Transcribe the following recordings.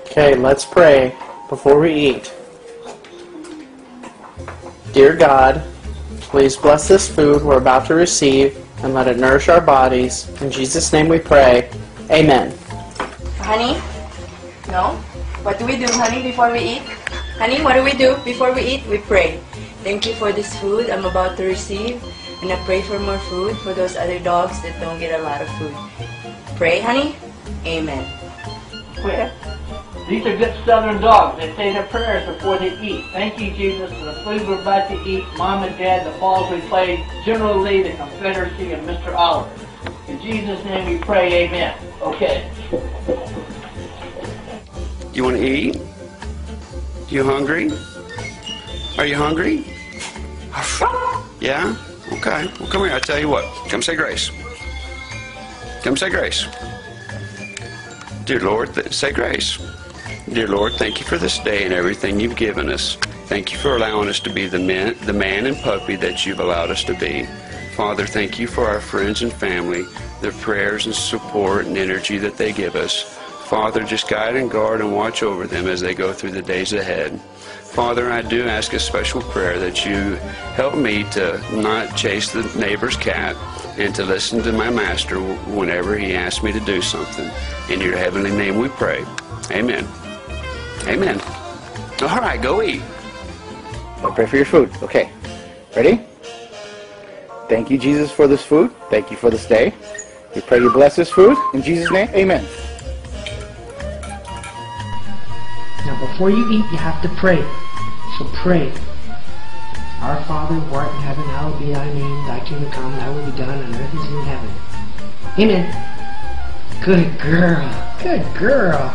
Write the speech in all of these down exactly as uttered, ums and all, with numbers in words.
Okay, let's pray before we eat. Dear God, please bless this food we're about to receive and let it nourish our bodies. In Jesus' name we pray. Amen. Honey? No? What do we do, honey, before we eat? Honey, what do we do before we eat? We pray. Thank you for this food I'm about to receive. And I pray for more food for those other dogs that don't get a lot of food. Pray, honey? Amen. Quit. These are good Southern dogs. They say their prayers before they eat. Thank you, Jesus, for the food we're about to eat, Mom and Dad, the balls we played, General Lee, the Confederacy, and Mister Oliver. In Jesus' name we pray, amen. Okay. You want to eat? You hungry? Are you hungry? Yeah? Okay. Well, come here. I tell you what. Come say grace. Come say grace. Dear Lord, th- say grace. Dear Lord, thank you for this day and everything you've given us. Thank you for allowing us to be the man, the man and puppy that you've allowed us to be. Father, thank you for our friends and family, their prayers and support and energy that they give us. Father, just guide and guard and watch over them as they go through the days ahead. Father, I do ask a special prayer that you help me to not chase the neighbor's cat and to listen to my master whenever he asks me to do something. In your heavenly name we pray. Amen. Amen. All right, go eat. I'll pray for your food. Okay. Ready? Thank you, Jesus, for this food. Thank you for this day. We pray you bless this food. In Jesus' name, amen. Now, before you eat, you have to pray. So pray. Our Father, who art in heaven, hallowed be thy name. Thy kingdom come, thy will be done on earth as in heaven. Amen. Good girl. Good girl.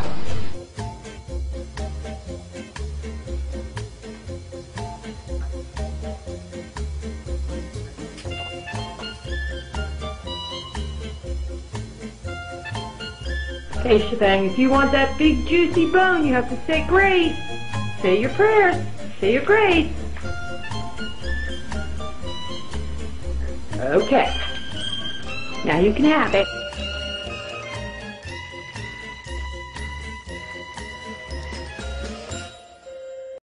Okay, Shebang, if you want that big juicy bone, you have to say grace. Say your prayers. Say your grace. Okay. Now you can have it.